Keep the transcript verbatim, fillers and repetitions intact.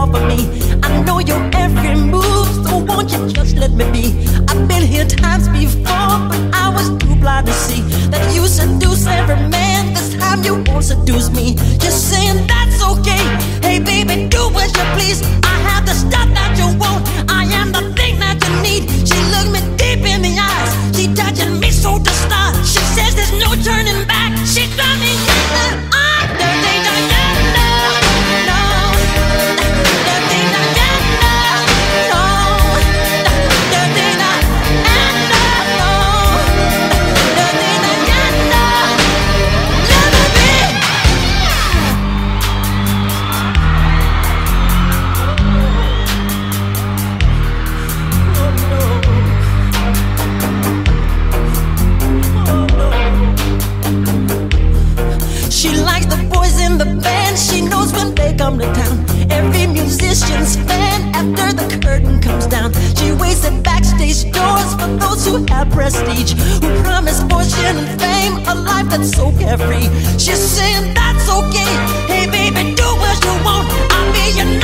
fall for me. I know your every move, so won't you just let me be? I've been here times before, but I was too blind to see that you seduce every man. This time you won't seduce me. Just saying that's okay. Hey baby, do what you please. I have the stuff that you want. I am the thing that you need. She looked me deep in the eyes. She touching me so to start. She says there's no turning back. She got me yelling. I'm dirty, dirty. She knows when they come to town. Every musician's fan after the curtain comes down. She waits at backstage doors for those who have prestige, who promise fortune and fame, a life that's so carefree. She's saying that's okay. Hey baby, do what you want. I'll be your